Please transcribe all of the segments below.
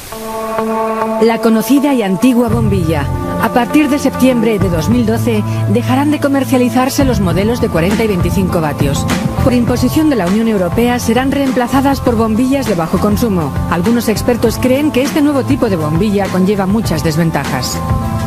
La conocida y antigua bombilla. A partir de septiembre de 2012 dejarán de comercializarse los modelos de 40 y 25 vatios. Por imposición de la Unión Europea serán reemplazadas por bombillas de bajo consumo. Algunos expertos creen que este nuevo tipo de bombilla conlleva muchas desventajas.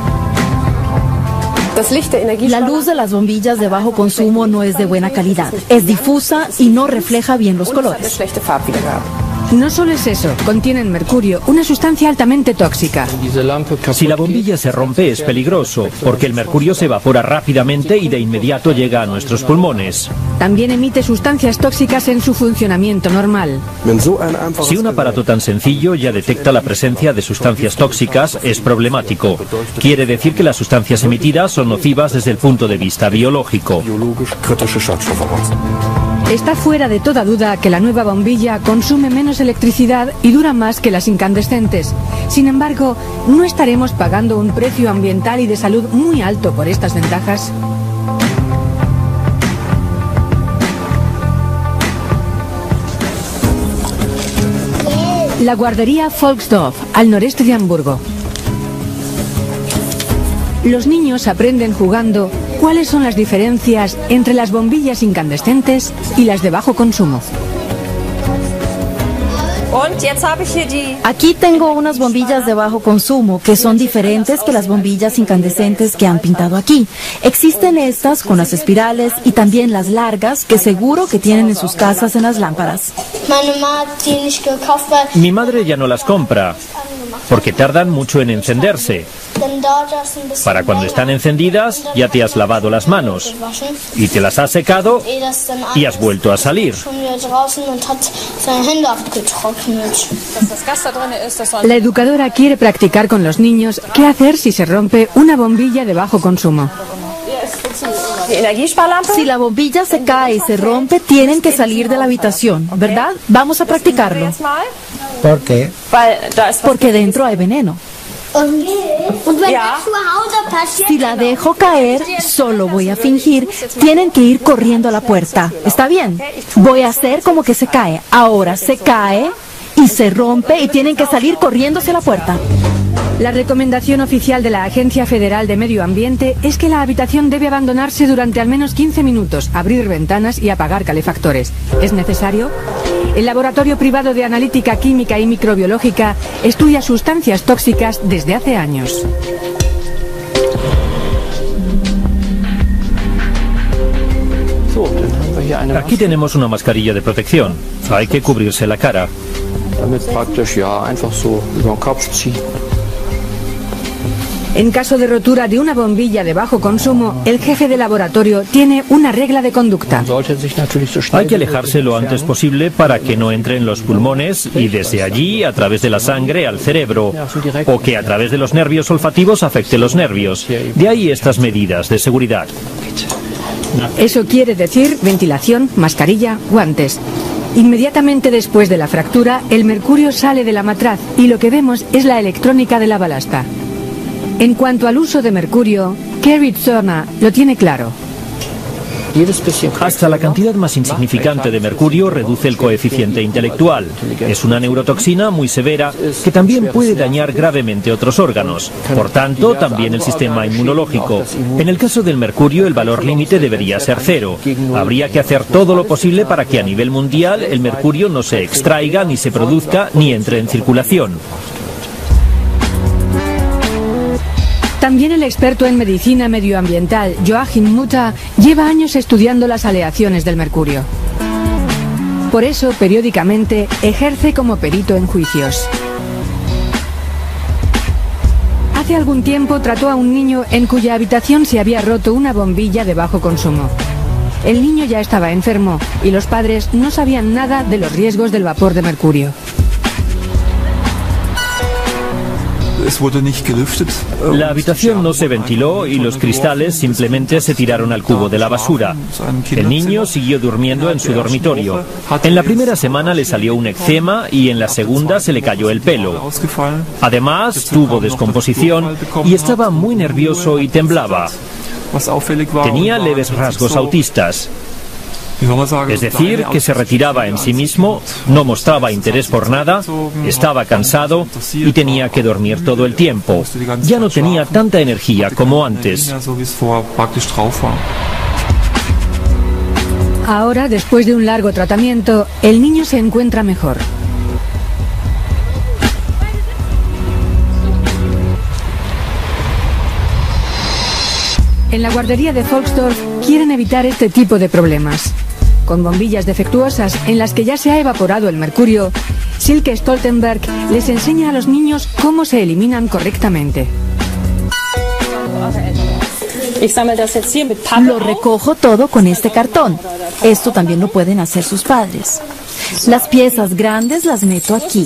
La luz de las bombillas de bajo consumo no es de buena calidad, es difusa y no refleja bien los colores. No solo es eso, contienen mercurio, una sustancia altamente tóxica. Si la bombilla se rompe es peligroso, porque el mercurio se evapora rápidamente y de inmediato llega a nuestros pulmones. También emite sustancias tóxicas en su funcionamiento normal. Si un aparato tan sencillo ya detecta la presencia de sustancias tóxicas, es problemático. Quiere decir que las sustancias emitidas son nocivas desde el punto de vista biológico. Está fuera de toda duda que la nueva bombilla consume menos electricidad y dura más que las incandescentes. Sin embargo, ¿no estaremos pagando un precio ambiental y de salud muy alto por estas ventajas? La guardería Volksdorf, al noreste de Hamburgo. Los niños aprenden jugando cuáles son las diferencias entre las bombillas incandescentes y las de bajo consumo. Aquí tengo unas bombillas de bajo consumo que son diferentes que las bombillas incandescentes que han pintado aquí. Existen estas con las espirales y también las largas que seguro que tienen en sus casas en las lámparas. Mi madre ya no las compra, porque tardan mucho en encenderse. Para cuando están encendidas ya te has lavado las manos y te las has secado y has vuelto a salir. La educadora quiere practicar con los niños qué hacer si se rompe una bombilla de bajo consumo. Si la bombilla se cae y se rompe, tienen que salir de la habitación, ¿verdad? Vamos a practicarlo. ¿Por qué? Porque dentro hay veneno. Si la dejo caer, solo voy a fingir. Tienen que ir corriendo a la puerta. ¿Está bien? Voy a hacer como que se cae. Ahora se cae y se rompe y tienen que salir corriendo hacia la puerta. La recomendación oficial de la Agencia Federal de Medio Ambiente es que la habitación debe abandonarse durante al menos 15 minutos, abrir ventanas y apagar calefactores. ¿Es necesario? El Laboratorio Privado de Analítica Química y Microbiológica estudia sustancias tóxicas desde hace años. Aquí tenemos una mascarilla de protección. Hay que cubrirse la cara. En caso de rotura de una bombilla de bajo consumo, el jefe de laboratorio tiene una regla de conducta. Hay que alejarse lo antes posible para que no entre en los pulmones y desde allí, a través de la sangre, al cerebro, o que a través de los nervios olfativos afecte los nervios. De ahí estas medidas de seguridad. Eso quiere decir ventilación, mascarilla, guantes. Inmediatamente después de la fractura, el mercurio sale de la matraz y lo que vemos es la electrónica de la balasta. En cuanto al uso de mercurio, Kerry Zorna lo tiene claro. Hasta la cantidad más insignificante de mercurio reduce el coeficiente intelectual. Es una neurotoxina muy severa que también puede dañar gravemente otros órganos. Por tanto, también el sistema inmunológico. En el caso del mercurio, el valor límite debería ser 0. Habría que hacer todo lo posible para que a nivel mundial el mercurio no se extraiga, ni se produzca, ni entre en circulación. También el experto en medicina medioambiental, Joachim Mutter, lleva años estudiando las aleaciones del mercurio. Por eso, periódicamente, ejerce como perito en juicios. Hace algún tiempo trató a un niño en cuya habitación se había roto una bombilla de bajo consumo. El niño ya estaba enfermo y los padres no sabían nada de los riesgos del vapor de mercurio. La habitación no se ventiló y los cristales simplemente se tiraron al cubo de la basura. El niño siguió durmiendo en su dormitorio. En la primera semana le salió un eczema y en la segunda se le cayó el pelo. Además, tuvo descomposición y estaba muy nervioso y temblaba. Tenía leves rasgos autistas. Es decir, que se retiraba en sí mismo, no mostraba interés por nada, estaba cansado y tenía que dormir todo el tiempo. Ya no tenía tanta energía como antes. Ahora, después de un largo tratamiento, el niño se encuentra mejor. En la guardería de Volksdorf quieren evitar este tipo de problemas. Con bombillas defectuosas en las que ya se ha evaporado el mercurio, Silke Stoltenberg les enseña a los niños cómo se eliminan correctamente. Lo recojo todo con este cartón. Esto también lo pueden hacer sus padres. Las piezas grandes las meto aquí.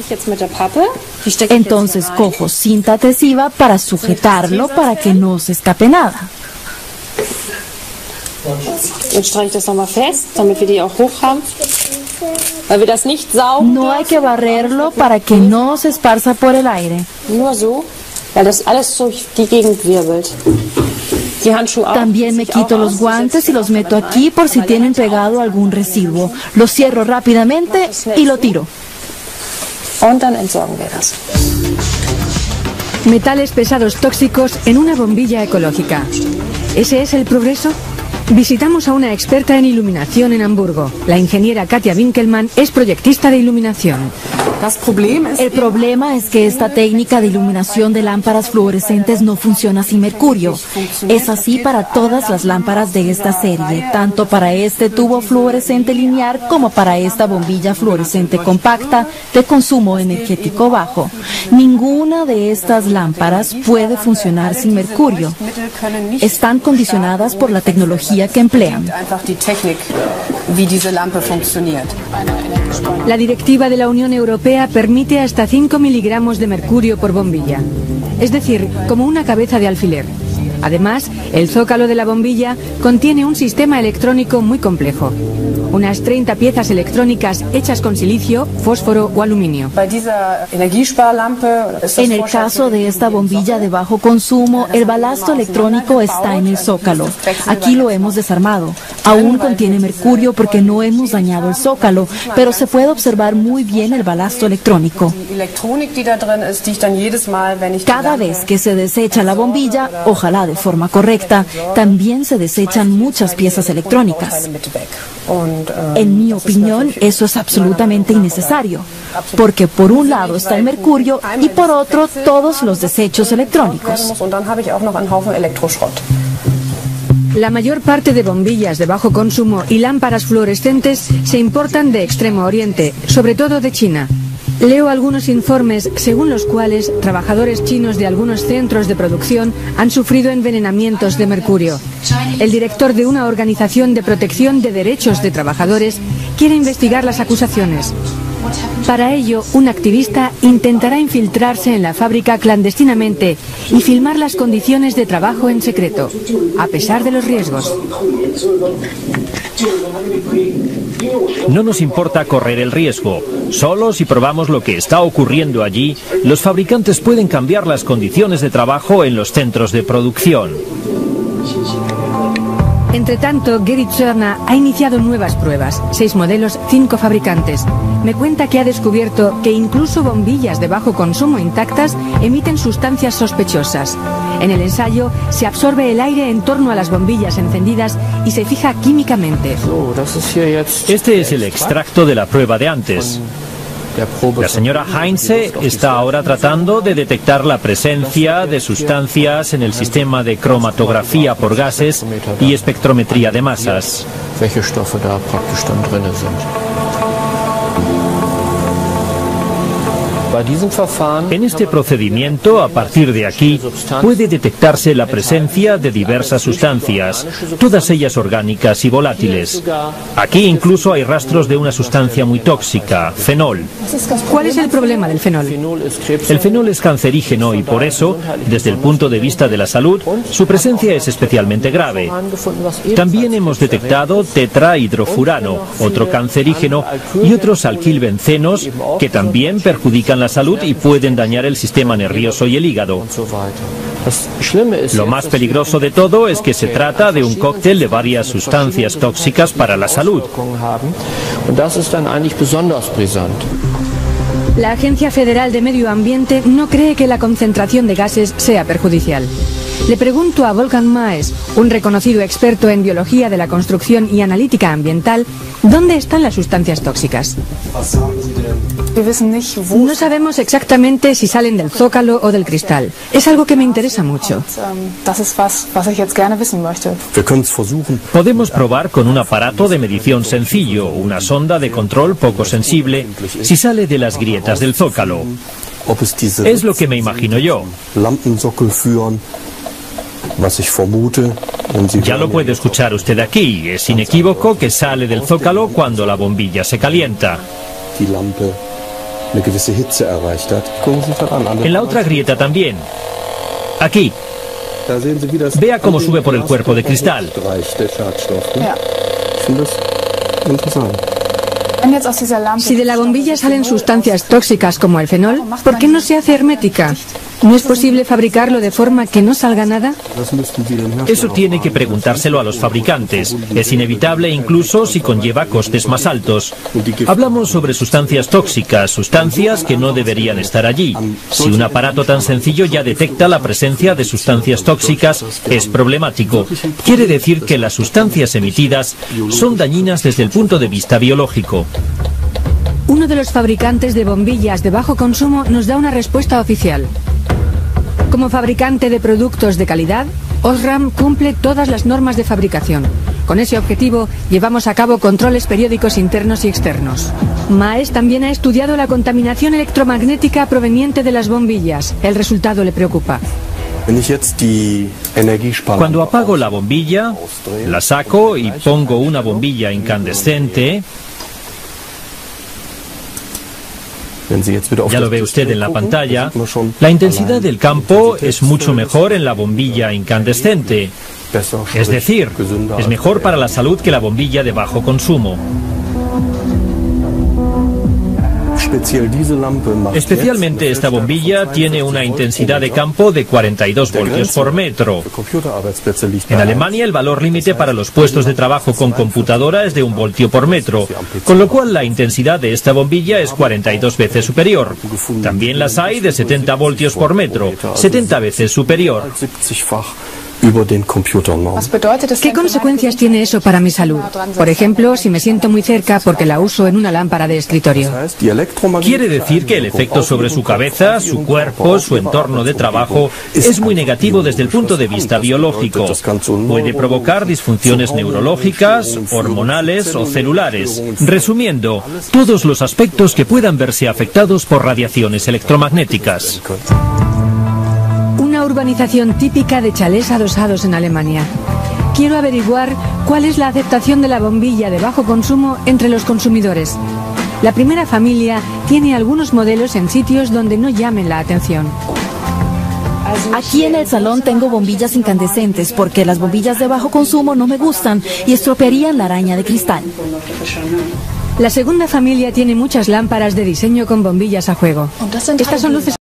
Entonces cojo cinta adhesiva para sujetarlo para que no se escape nada. No hay que barrerlo para que no se esparza por el aire. También me quito los guantes y los meto aquí por si tienen pegado algún residuo. Lo cierro rápidamente y lo tiro. Metales pesados tóxicos en una bombilla ecológica. ¿Ese es el progreso? Visitamos a una experta en iluminación en Hamburgo. La ingeniera Katja Winkelmann es proyectista de iluminación. El problema es que esta técnica de iluminación de lámparas fluorescentes no funciona sin mercurio. Es así para todas las lámparas de esta serie, tanto para este tubo fluorescente lineal como para esta bombilla fluorescente compacta de consumo energético bajo. Ninguna de estas lámparas puede funcionar sin mercurio. Están condicionadas por la tecnología que emplean. La directiva de la Unión Europea permite hasta 5 miligramos de mercurio por bombilla, es decir, como una cabeza de alfiler. Además, el zócalo de la bombilla contiene un sistema electrónico muy complejo. Unas 30 piezas electrónicas hechas con silicio, fósforo o aluminio. En el caso de esta bombilla de bajo consumo, el balasto electrónico está en el zócalo. Aquí lo hemos desarmado. Aún contiene mercurio porque no hemos dañado el zócalo, pero se puede observar muy bien el balasto electrónico. Cada vez que se desecha la bombilla, ojalá de forma correcta, también se desechan muchas piezas electrónicas. En mi opinión, eso es absolutamente innecesario, porque por un lado está el mercurio y por otro todos los desechos electrónicos. La mayor parte de bombillas de bajo consumo y lámparas fluorescentes se importan de Extremo Oriente, sobre todo de China. Leo algunos informes según los cuales trabajadores chinos de algunos centros de producción han sufrido envenenamientos de mercurio. El director de una organización de protección de derechos de trabajadores quiere investigar las acusaciones. Para ello, un activista intentará infiltrarse en la fábrica clandestinamente y filmar las condiciones de trabajo en secreto, a pesar de los riesgos. No nos importa correr el riesgo. Solo si probamos lo que está ocurriendo allí, los fabricantes pueden cambiar las condiciones de trabajo en los centros de producción. Entre tanto, Gerrit Zörner ha iniciado nuevas pruebas, 6 modelos, 5 fabricantes. Me cuenta que ha descubierto que incluso bombillas de bajo consumo intactas emiten sustancias sospechosas. En el ensayo se absorbe el aire en torno a las bombillas encendidas y se fija químicamente. Este es el extracto de la prueba de antes. La señora Heinze está ahora tratando de detectar la presencia de sustancias en el sistema de cromatografía por gases y espectrometría de masas. En este procedimiento, a partir de aquí, puede detectarse la presencia de diversas sustancias, todas ellas orgánicas y volátiles. Aquí incluso hay rastros de una sustancia muy tóxica, fenol. ¿Cuál es el problema del fenol? El fenol es cancerígeno y por eso, desde el punto de vista de la salud, su presencia es especialmente grave. También hemos detectado tetrahidrofurano, otro cancerígeno, y otros alquilbencenos que también perjudican la salud y pueden dañar el sistema nervioso y el hígado. Lo más peligroso de todo es que se trata de un cóctel de varias sustancias tóxicas para la salud. La Agencia Federal de Medio Ambiente no cree que la concentración de gases sea perjudicial. Le pregunto a Wolfgang Maes, un reconocido experto en biología de la construcción y analítica ambiental, ¿dónde están las sustancias tóxicas? No sabemos exactamente si salen del zócalo o del cristal. Es algo que me interesa mucho. Podemos probar con un aparato de medición sencillo, una sonda de control poco sensible, si sale de las grietas del zócalo. Es lo que me imagino yo. Ya lo puede escuchar usted aquí. Es inequívoco que sale del zócalo cuando la bombilla se calienta. En la otra grieta también. Aquí. Vea cómo sube por el cuerpo de cristal. Si de la bombilla salen sustancias tóxicas como el fenol, ¿por qué no se hace hermética? ¿No es posible fabricarlo de forma que no salga nada? Eso tiene que preguntárselo a los fabricantes. Es inevitable incluso si conlleva costes más altos. Hablamos sobre sustancias tóxicas, sustancias que no deberían estar allí. Si un aparato tan sencillo ya detecta la presencia de sustancias tóxicas, es problemático. Quiere decir que las sustancias emitidas son dañinas desde el punto de vista biológico. Uno de los fabricantes de bombillas de bajo consumo nos da una respuesta oficial. Como fabricante de productos de calidad, Osram cumple todas las normas de fabricación. Con ese objetivo, llevamos a cabo controles periódicos internos y externos. Maes también ha estudiado la contaminación electromagnética proveniente de las bombillas. El resultado le preocupa. Cuando apago la bombilla, la saco y pongo una bombilla incandescente. Ya lo ve usted en la pantalla. La intensidad del campo es mucho mejor en la bombilla incandescente. Es decir, es mejor para la salud que la bombilla de bajo consumo. Especialmente esta bombilla tiene una intensidad de campo de 42 voltios por metro. En Alemania el valor límite para los puestos de trabajo con computadora es de 1 voltio por metro, con lo cual la intensidad de esta bombilla es 42 veces superior. También las hay de 70 voltios por metro, 70 veces superior. ¿Qué consecuencias tiene eso para mi salud? Por ejemplo, si me siento muy cerca porque la uso en una lámpara de escritorio. Quiere decir que el efecto sobre su cabeza, su cuerpo, su entorno de trabajo es muy negativo desde el punto de vista biológico. Puede provocar disfunciones neurológicas, hormonales o celulares. Resumiendo, todos los aspectos que puedan verse afectados por radiaciones electromagnéticas. Una urbanización típica de chalés adosados en Alemania. Quiero averiguar cuál es la aceptación de la bombilla de bajo consumo entre los consumidores. La primera familia tiene algunos modelos en sitios donde no llamen la atención. Aquí en el salón tengo bombillas incandescentes porque las bombillas de bajo consumo no me gustan y estropearían la araña de cristal. La segunda familia tiene muchas lámparas de diseño con bombillas a juego. Estas son luces